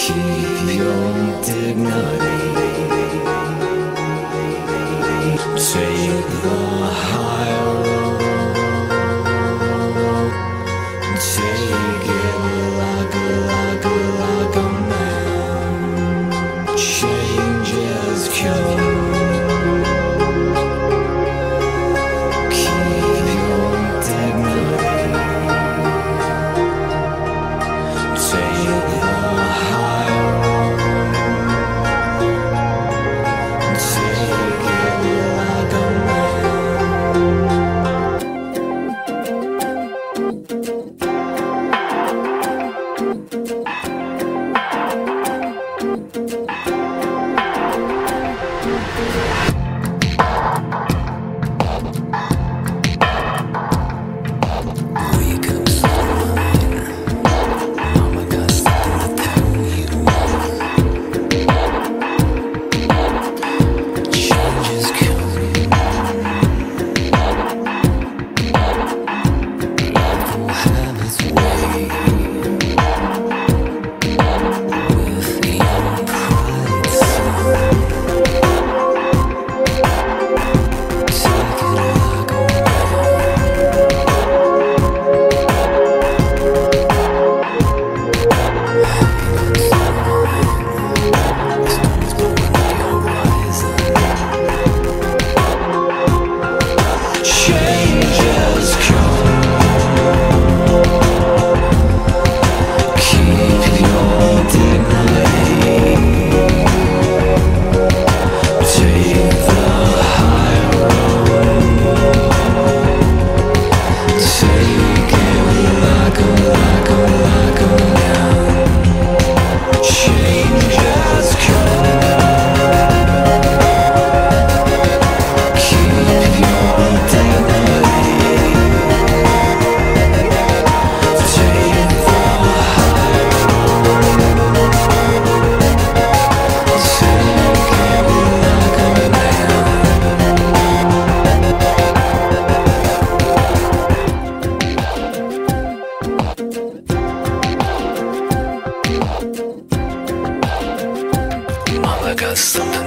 Keep your dignity. Take the high road. Take it like a man. Change is coming. Keep your dignity. Take the high road. Take it like a man. Wake up, sunlight. Mama got something to tell you. Change is coming. Life will have its way. With your pride, son. Take it like a changes come. Keep your dignity. Take the high road. Take it like a man. Changes come. Keep your dignity. Take the high road. Take it like a man. Mama got something